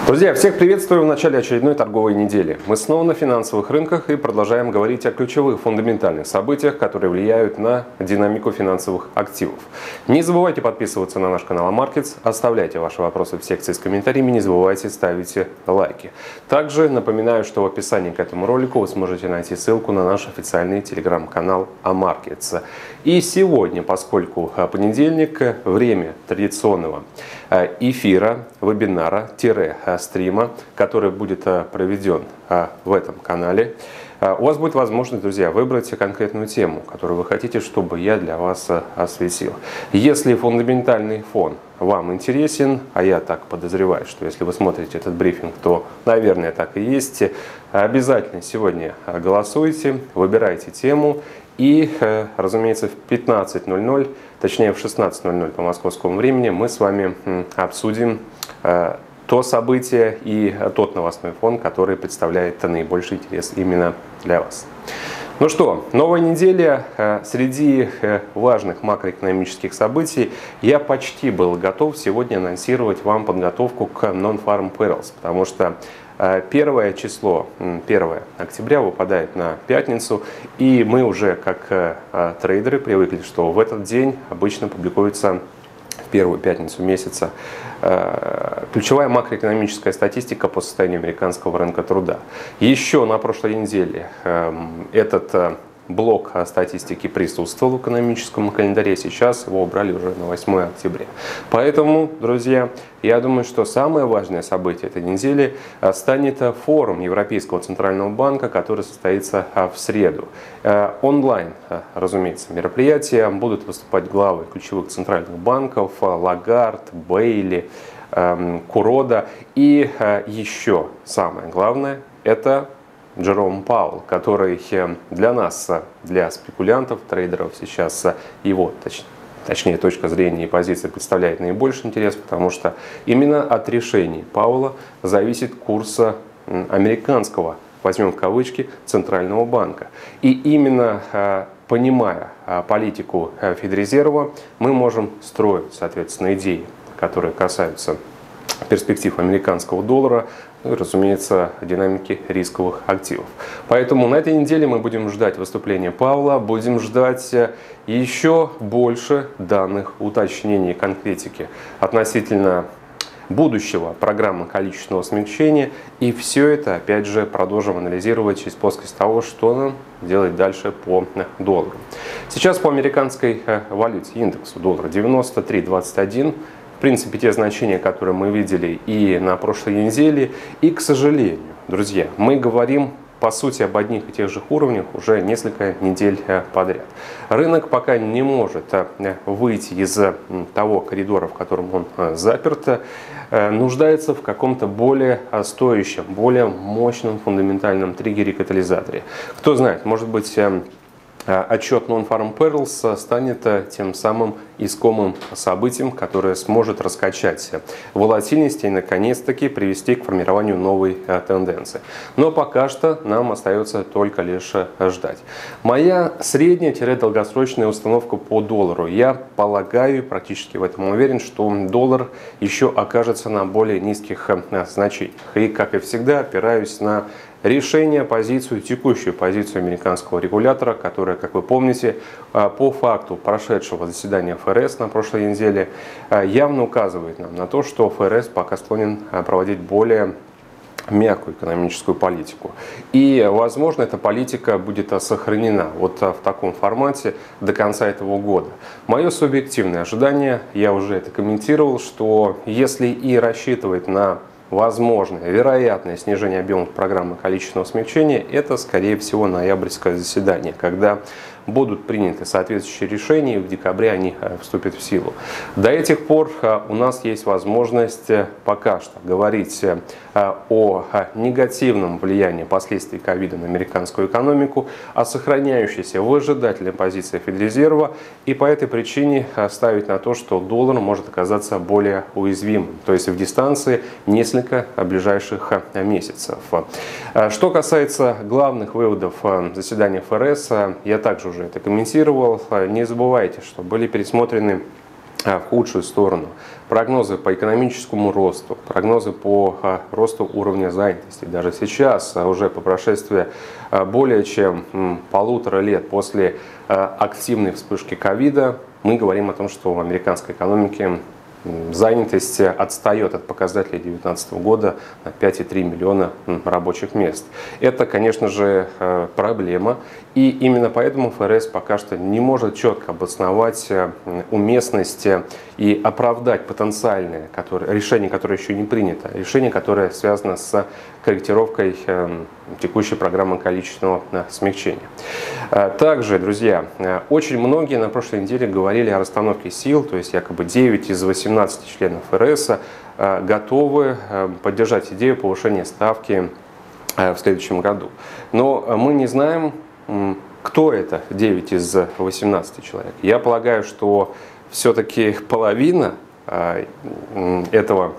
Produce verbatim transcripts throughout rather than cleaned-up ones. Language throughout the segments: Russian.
Друзья, всех приветствую в начале очередной торговой недели. Мы снова на финансовых рынках и продолжаем говорить о ключевых фундаментальных событиях, которые влияют на динамику финансовых активов. Не забывайте подписываться на наш канал Амаркетс, оставляйте ваши вопросы в секции с комментариями, не забывайте ставить лайки. Также напоминаю, что в описании к этому ролику вы сможете найти ссылку на наш официальный телеграм-канал Амаркетс. И сегодня, поскольку понедельник, время традиционного эфира, вебинара, стрима, который будет проведен в этом канале, у вас будет возможность, друзья, выбрать конкретную тему, которую вы хотите, чтобы я для вас осветил. Если фундаментальный фон вам интересен, а я так подозреваю, что если вы смотрите этот брифинг, то, наверное, так и есть, обязательно сегодня голосуйте, выбирайте тему. И, разумеется, в пятнадцать ноль ноль, точнее в шестнадцать ноль ноль по московскому времени, мы с вами обсудим то событие и тот новостной фон, который представляет наибольший интерес именно для вас. Ну что, новая неделя. Среди важных макроэкономических событий я почти был готов сегодня анонсировать вам подготовку к Non-Farm Payrolls, потому что первое число, первое октября выпадает на пятницу, и мы уже как трейдеры привыкли, что в этот день обычно публикуется в первую пятницу месяца ключевая макроэкономическая статистика по состоянию американского рынка труда. Еще на прошлой неделе этот блок статистики присутствовал в экономическом календаре, сейчас его убрали уже на восьмое октября. Поэтому, друзья, я думаю, что самое важное событие этой недели станет форум Европейского центрального банка, который состоится в среду. Онлайн, разумеется, мероприятие, будут выступать главы ключевых центральных банков Лагард, Бейли, Курода и еще самое главное – это Джером Пауэлл, который для нас, для спекулянтов, трейдеров, сейчас его, точ, точнее, точка зрения и позиция представляет наибольший интерес, потому что именно от решений Пауэлла зависит курс американского, возьмем в кавычки, центрального банка. И именно понимая политику Федрезерва, мы можем строить, соответственно, идеи, которые касаются перспектив американского доллара, ну и, разумеется, динамики рисковых активов. Поэтому на этой неделе мы будем ждать выступления Пауэлла, будем ждать еще больше данных, уточнений, конкретики относительно будущего программы количественного смягчения. И все это, опять же, продолжим анализировать через плоскость того, что нам делать дальше по доллару. Сейчас по американской валюте индексу доллара девяносто три двадцать один. В принципе, те значения, которые мы видели и на прошлой неделе. И, к сожалению, друзья, мы говорим по сути об одних и тех же уровнях уже несколько недель подряд. Рынок пока не может выйти из того коридора, в котором он заперт, нуждается в каком-то более стоящем, более мощном фундаментальном триггере, катализаторе. Кто знает, может быть, отчет Non-Farm Payrolls станет тем самым искомым событием, которое сможет раскачать волатильность и наконец-таки привести к формированию новой тенденции. Но пока что нам остается только лишь ждать. Моя средняя-долгосрочная установка по доллару. Я полагаю, практически в этом уверен, что доллар еще окажется на более низких значениях. И, как и всегда, опираюсь на решение, позицию, текущую позицию американского регулятора, которая, как вы помните, по факту прошедшего заседания эф эр эс на прошлой неделе явно указывает нам на то, что эф эр эс пока склонен проводить более мягкую экономическую политику. И, возможно, эта политика будет сохранена вот в таком формате до конца этого года. Мое субъективное ожидание, я уже это комментировал, что если и рассчитывать на возможное, вероятное снижение объемов программы количественного смягчения, это, скорее всего, ноябрьское заседание, когда будут приняты соответствующие решения, и в декабре они вступят в силу. До этих пор у нас есть возможность пока что говорить о негативном влиянии последствий ковида на американскую экономику, о сохраняющейся выжидательной позиции Федрезерва, и по этой причине ставить на то, что доллар может оказаться более уязвимым, то есть в дистанции несколько ближайших месяцев. Что касается главных выводов заседания эф эр эс, я также уже это комментировал. Не забывайте, что были пересмотрены в худшую сторону. Прогнозы по экономическому росту, прогнозы по росту уровня занятости. Даже сейчас, уже по прошествии более чем полутора лет после активной вспышки ковида, мы говорим о том, что в американской экономике занятость отстает от показателей две тысячи девятнадцатого года на пять целых три миллиона рабочих мест. Это, конечно же, проблема. И именно поэтому ФРС пока что не может четко обосновать уместность и оправдать потенциальное которое, решение, которое еще не принято. Решение, которое связано с корректировкой текущей программы количественного смягчения. Также, друзья, очень многие на прошлой неделе говорили о расстановке сил, то есть якобы девять из восемнадцати членов ФРС готовы поддержать идею повышения ставки в следующем году. Но мы не знаем, кто это девять из восемнадцати человек. Я полагаю, что все-таки половина этого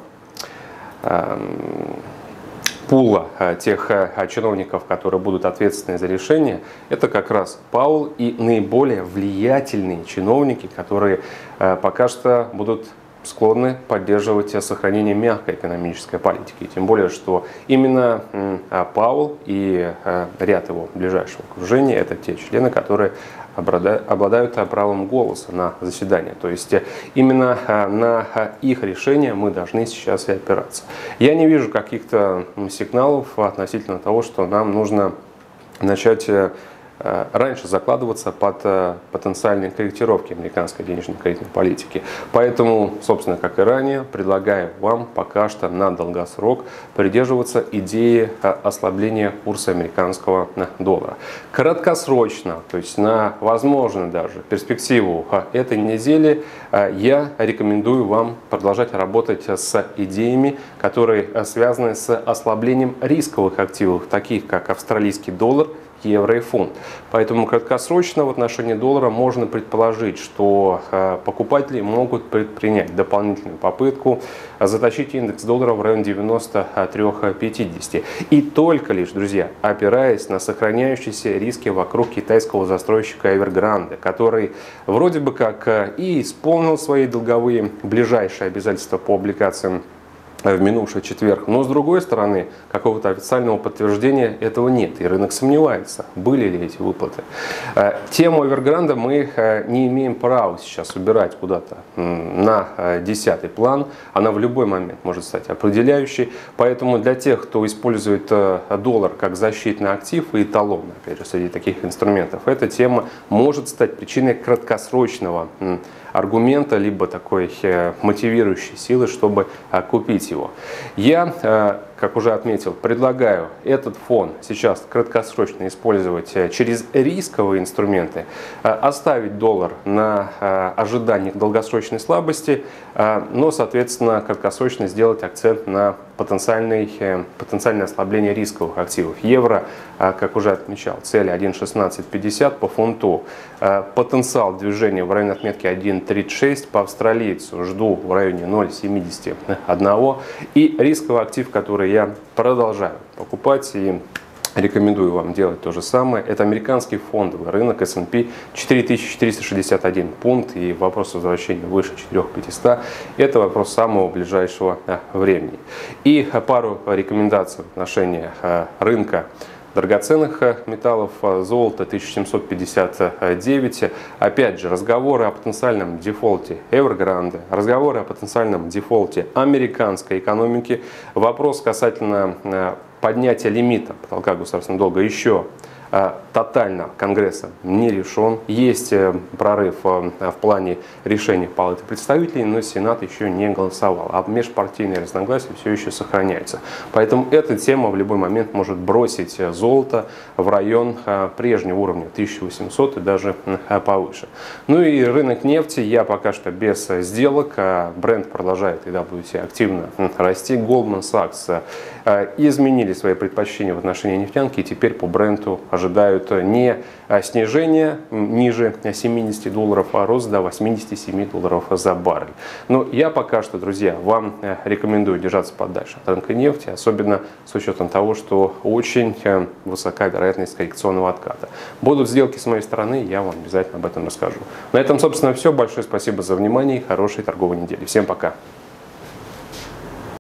пула тех чиновников, которые будут ответственны за решение, это как раз Паул и наиболее влиятельные чиновники, которые пока что будут склонны поддерживать сохранение мягкой экономической политики. Тем более, что именно Паул и ряд его ближайшего окружения — это те члены, которые обладают правом голоса на заседании. То есть именно на их решение мы должны сейчас и опираться. Я не вижу каких-то сигналов относительно того, что нам нужно начать раньше закладываться под потенциальные корректировки американской денежно-кредитной политики. Поэтому, собственно, как и ранее, предлагаю вам пока что на долгосрок придерживаться идеи ослабления курса американского доллара. Краткосрочно, то есть на, возможно, даже перспективу этой недели, я рекомендую вам продолжать работать с идеями, которые связаны с ослаблением рисковых активов, таких как австралийский доллар, евро и фунт. Поэтому краткосрочно в отношении доллара можно предположить, что покупатели могут предпринять дополнительную попытку затащить индекс доллара в район девяноста трёх пятидесяти. И только лишь, друзья, опираясь на сохраняющиеся риски вокруг китайского застройщика Evergrande, который вроде бы как и исполнил свои долговые ближайшие обязательства по облигациям в минувший четверг. Но с другой стороны, какого-то официального подтверждения этого нет. И рынок сомневается, были ли эти выплаты. Тему Evergrande мы не имеем права сейчас убирать куда-то на десятый план. Она в любой момент может стать определяющей. Поэтому для тех, кто использует доллар как защитный актив и эталон, опять же, среди таких инструментов, эта тема может стать причиной краткосрочного аргумента, либо такой мотивирующей силы, чтобы купить его. Я, как уже отметил, предлагаю этот фон сейчас краткосрочно использовать через рисковые инструменты, оставить доллар на ожиданиях долгосрочной слабости, но, соответственно, краткосрочно сделать акцент на потенциальное ослабление рисковых активов. Евро, как уже отмечал, цель один шестнадцать пятьдесят, по фунту потенциал движения в районе отметки один тридцать шесть, по австралийцу жду в районе ноль семьдесят один, и рисковый актив, который я продолжаю покупать и рекомендую вам делать то же самое, это американский фондовый рынок эс энд пи, четыре тысячи четыреста шестьдесят один пункт, и вопрос возвращения выше четырёх тысяч пятисот — это вопрос самого ближайшего времени. И пару рекомендаций в отношении рынка драгоценных металлов. Золото тысяча семьсот пятьдесят девять. Опять же, разговоры о потенциальном дефолте Evergrande, разговоры о потенциальном дефолте американской экономики. Вопрос касательно поднятия лимита потолка государственного долга еще тотально Конгрессом не решен. Есть прорыв в плане решения Палаты представителей, но Сенат еще не голосовал. А межпартийные разногласия все еще сохраняются. Поэтому эта тема в любой момент может бросить золото в район прежнего уровня тысяча восемьсот и даже повыше. Ну и рынок нефти я пока что без сделок. Brent продолжает и дабл ю ти активно расти. Goldman Sachs изменили свои предпочтения в отношении нефтянки, и теперь по Бренту ожидают не снижения ниже семидесяти долларов, а рост до восьмидесяти семи долларов за баррель. Но я пока что, друзья, вам рекомендую держаться подальше от рынка нефти, особенно с учетом того, что очень высока вероятность коррекционного отката. Будут сделки с моей стороны, я вам обязательно об этом расскажу. На этом, собственно, все. Большое спасибо за внимание и хорошей торговой недели. Всем пока!